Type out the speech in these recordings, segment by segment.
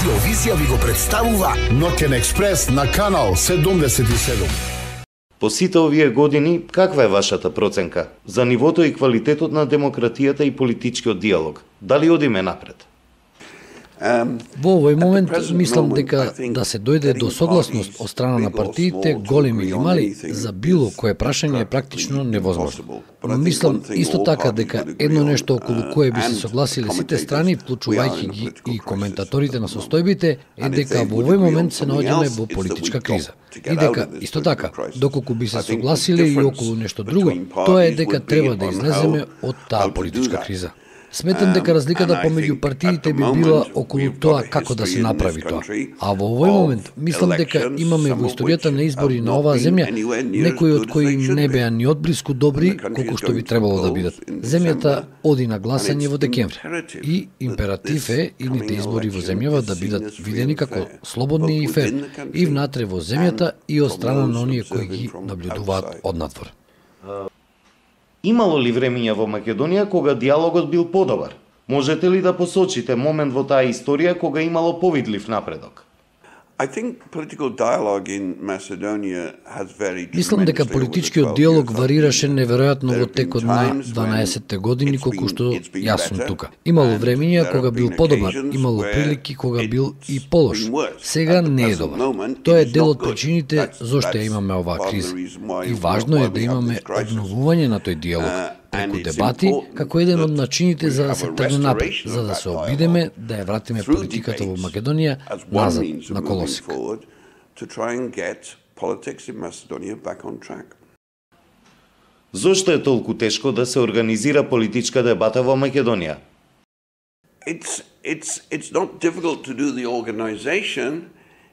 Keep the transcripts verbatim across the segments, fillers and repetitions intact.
Радиовизија ви го представува Ноќен експрес на канал седумдесет и седум. По сите овие години, каква е вашата проценка за нивото и квалитетот на демократијата и политичкиот диалог? Дали одиме напред? Во овој момент мислам дека да се дојде до согласност од страна на партиите, големи или мали, за било кое прашање е практично невозможно. Но мислам исто така дека едно нешто околу кое би се согласиле сите страни, вклучувајќи ги и коментаторите на состојбите, е дека во овој момент се наоѓаме во политичка криза. И дека, исто така, доколку би се согласиле и околу нешто друго, тоа е дека треба да излеземе од таа политичка криза. Сметам дека разликата помеѓу партиите би била околу тоа како да се направи тоа. А во овој момент мислам дека имаме во историјата на избори на оваа земја некои од кои не беа ни одблиску добри колку што би требало да бидат. Земјата оди на гласање во декември и императив е идните избори во земјава да бидат видени како слободни и фер и внатре во земјата и од страна на оние кои ги наблюдуваат однадвор. Имало ли времења во Македонија кога диалогот бил подобар? Можете ли да посочите момент во таа историја кога имало повидлив напредок? Мислам дека политичкиот диалог варираше неверојатно во текот на дванаесетте години колку што јас сум тука. Имало времења кога бил подобар, имало прилики кога бил и полош. Сега не е добар. Тоа е дел од причините зошто ја имаме оваа криза. И важно е да имаме обновување на тој диалог преку дебати, како еден од начините за да се тргне напред, за да се обидеме да ја вратиме политиката во Македонија назад на колосик. Зошто е толку тешко да се организира политичка дебата во Македонија? It's it's it's not difficult to do the organization.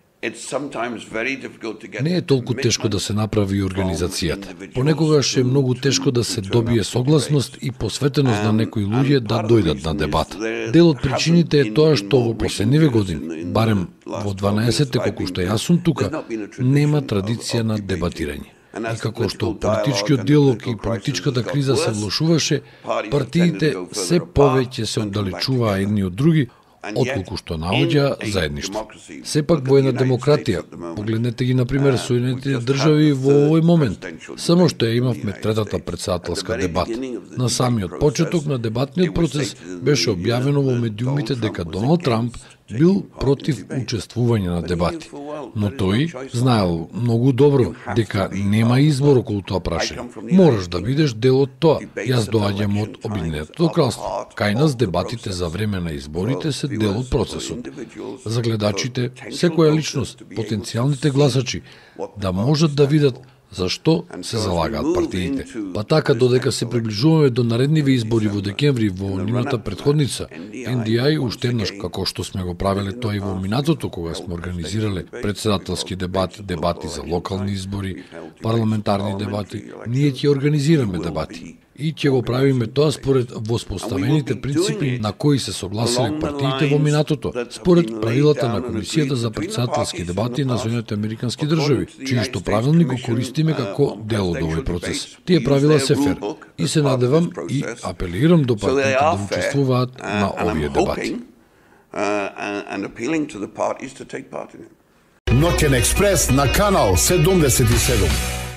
Не е толку тешко да се направи организацијата. Понекогаш е многу тешко да се добие согласност и посветеност на некои луѓе да дојдат на дебата. Дел од причините е тоа што во последниве години, барем во дванаесетте колку што јас сум тука, нема традиција на дебатирање. И како што политичкиот диалог и политичката криза се влошуваше, партиите се повеќе се оддалечуваа едни од други, отколку што наоѓа заедништво. Сепак во една демократија, погледнете ги например Соединетите држави во овој момент, само што ја имавме третата претседателска дебата. На самиот почеток на дебатниот процес беше објавено во медиумите дека Доналд Трамп бил против учествување на дебати. Но тој знаел многу добро дека нема избор околу тоа прашање. Мораш да бидеш дел од тоа. Јас доаѓам од Обединетото кралство. Кај нас дебатите за време на изборите се дел од процесот. За гледачите, секоја личност, потенцијалните гласачи, да можат да видат зашто се залагаат партиите. Па така, додека се приближуваме до наредниве избори во декември во нивната претходница, Ен Ди Ај уште еднаш, како што сме го правеле тоа и во минатото, кога сме организирале председателски дебати, дебати за локални избори, парламентарни дебати, ние ќе организираме дебати. И ќе го правиме тоа според воспоставените принципи на кои се согласиле партиите во минатото, според правилата на Комисијата за председателски дебати на Соединетите Американски држави, чиј што правилник го користиме како дел од овој процес. Тие правила се фер и се надевам и апелирам до партиите да учествуваат на овие дебати. Ноќен експрес на канал седумдесет и седум.